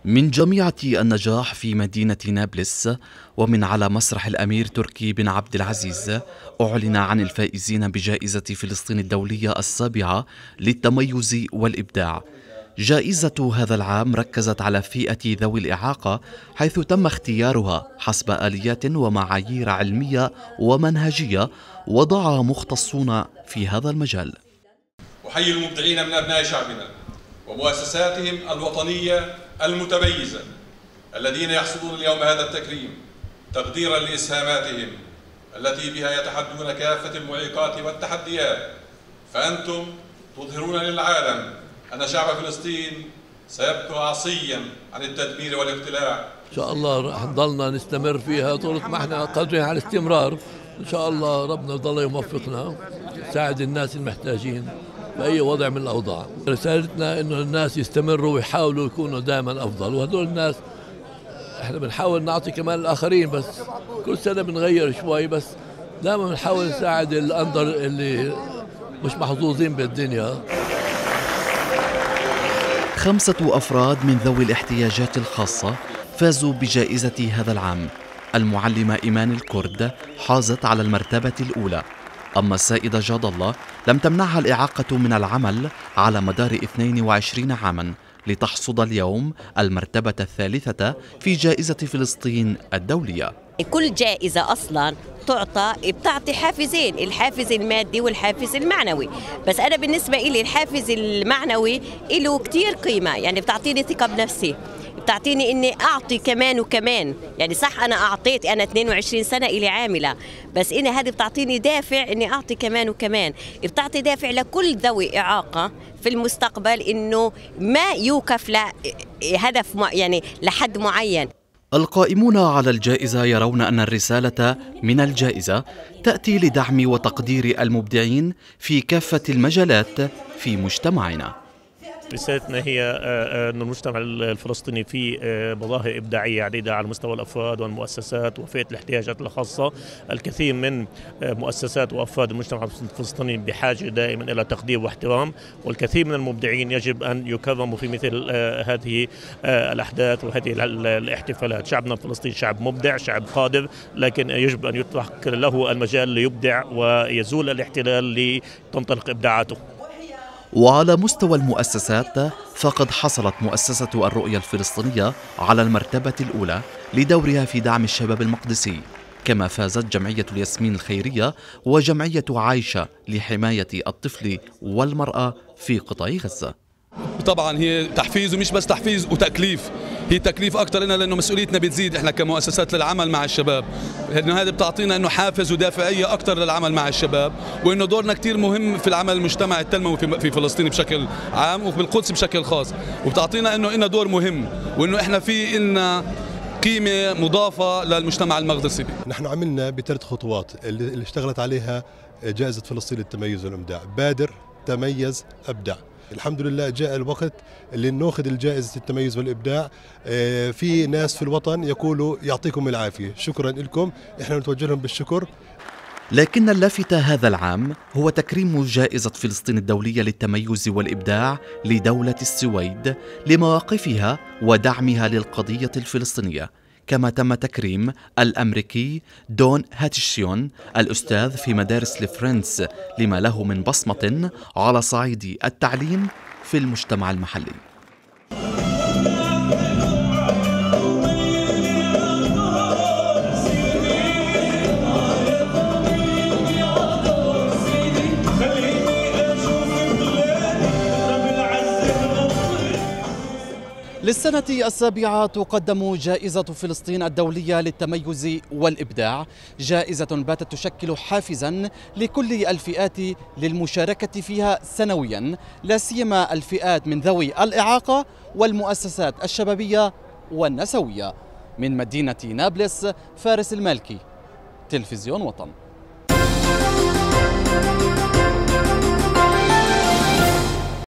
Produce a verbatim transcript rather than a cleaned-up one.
من جامعة النجاح في مدينة نابلس ومن على مسرح الأمير تركي بن عبد العزيز أعلن عن الفائزين بجائزة فلسطين الدولية السابعة للتميز والإبداع. جائزة هذا العام ركزت على فئة ذوي الإعاقة، حيث تم اختيارها حسب آليات ومعايير علمية ومنهجية وضعها مختصون في هذا المجال. أحيي المبدعين من أبناء شعبنا ومؤسساتهم الوطنية المتميزة الذين يحصدون اليوم هذا التكريم تقديرا لإسهاماتهم التي بها يتحدون كافة المعيقات والتحديات، فأنتم تظهرون للعالم أن شعب فلسطين سيبقى عصيا عن التدمير والاقتلاع. إن شاء الله رح نضلنا نستمر فيها طول ما احنا قادرين على الاستمرار. إن شاء الله ربنا يضل يوفقنا، يساعد الناس المحتاجين بأي وضع من الأوضاع. رسالتنا إنه الناس يستمروا ويحاولوا يكونوا دائما أفضل، وهذول الناس احنا بنحاول نعطي كمان الآخرين، بس كل سنة بنغير شوي، بس دائما بنحاول نساعد الأندر اللي مش محظوظين بالدنيا. خمسة أفراد من ذوي الاحتياجات الخاصة فازوا بجائزة هذا العام. المعلمة إيمان الكرد حازت على المرتبة الأولى، أما السائدة جاد الله لم تمنعها الإعاقة من العمل على مدار اثنين وعشرين عاما لتحصد اليوم المرتبة الثالثة في جائزة فلسطين الدولية. كل جائزة أصلا تعطى بتعطي حافزين، الحافز المادي والحافز المعنوي، بس أنا بالنسبة إلي الحافز المعنوي له كتير قيمة، يعني بتعطيني ثقة بنفسي، بتعطيني إني أعطي كمان وكمان. يعني صح أنا أعطيت، أنا اثنين وعشرين سنة إلي عاملة، بس إني هذه بتعطيني دافع إني أعطي كمان وكمان. بتعطي دافع لكل ذوي إعاقة في المستقبل إنه ما يوقف لهدف يعني لحد معين. القائمون على الجائزة يرون أن الرسالة من الجائزة تأتي لدعم وتقدير المبدعين في كافة المجالات في مجتمعنا. رسالتنا هي أن المجتمع الفلسطيني فيه مظاهر إبداعية عديدة على مستوى الأفراد والمؤسسات وفئة الاحتياجات الخاصة. الكثير من مؤسسات وأفراد المجتمع الفلسطيني بحاجة دائما إلى تقدير واحترام، والكثير من المبدعين يجب أن يكرموا في مثل هذه الأحداث وهذه الاحتفالات. شعبنا الفلسطيني شعب مبدع، شعب قادر، لكن يجب أن يترك له المجال ليبدع ويزول الاحتلال لتنطلق إبداعاته. وعلى مستوى المؤسسات فقد حصلت مؤسسة الرؤية الفلسطينية على المرتبة الأولى لدورها في دعم الشباب المقدسي، كما فازت جمعية الياسمين الخيرية وجمعية عايشة لحماية الطفل والمرأة في قطاع غزة. طبعا هي تحفيز، ومش بس تحفيز وتكليف، هي تكليف اكثر لنا لانه مسؤوليتنا بتزيد احنا كمؤسسات للعمل مع الشباب، لانه هذا بتعطينا انه حافز ودافعيه اكثر للعمل مع الشباب، وانه دورنا كثير مهم في العمل المجتمعي التنموي في فلسطين بشكل عام وبالقدس بشكل خاص، وبتعطينا انه لنا دور مهم، وانه احنا في لنا قيمه مضافه للمجتمع المقدسي. نحن عملنا بثلاث خطوات اللي اشتغلت عليها جائزه فلسطين للتميز والابداع: بادر، تميز، ابدع. الحمد لله جاء الوقت اللي ناخذ الجائزة التميز والإبداع. في ناس في الوطن يقولوا يعطيكم العافية، شكرا لكم، احنا نتوجه لهم بالشكر. لكن اللافت هذا العام هو تكريم جائزة فلسطين الدولية للتميز والإبداع لدولة السويد لمواقفها ودعمها للقضية الفلسطينية، كما تم تكريم الأمريكي دون هاتشيون الأستاذ في مدارس الفرنس لما له من بصمة على صعيد التعليم في المجتمع المحلي. للسنة السابعة تقدم جائزة فلسطين الدولية للتميز والإبداع، جائزة باتت تشكل حافزا لكل الفئات للمشاركة فيها سنويا، لا سيما الفئات من ذوي الإعاقة والمؤسسات الشبابية والنسوية. من مدينة نابلس، فارس المالكي، تلفزيون وطن.